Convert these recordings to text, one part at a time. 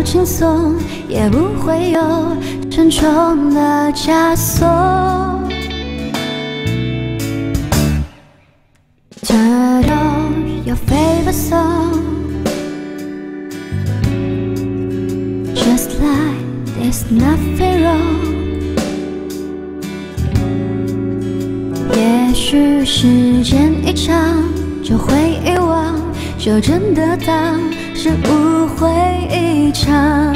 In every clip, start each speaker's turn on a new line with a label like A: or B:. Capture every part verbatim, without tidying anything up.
A: 轻松，也不会有沉重的枷锁。这都有 favorite song, just like there's nothing wrong。也许时间一长就会遗忘，就真的当是误会一场。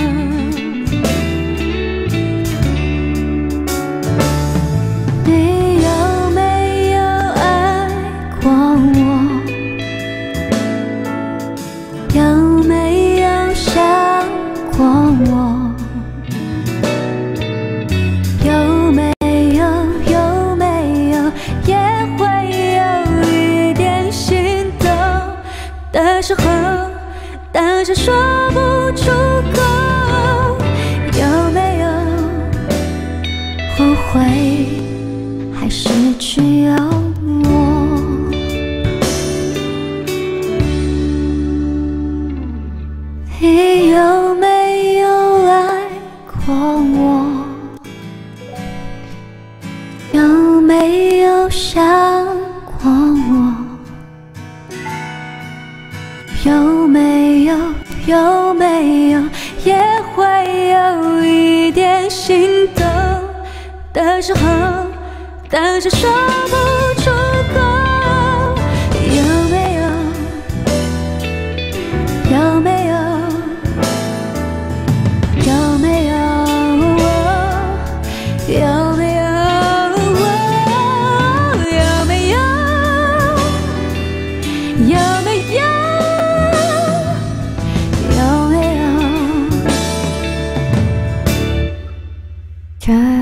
A: 你有没有爱过我？有没有想过我？有没有有没有也会有一点心动的时候，但是说不出口。有没有后悔还是只有我？你有没有爱过我？有没有想过我？有没有有没有也会有一点心动的时候，但是说不出口。有没有有没有有没有有没有有没有有没有有没有这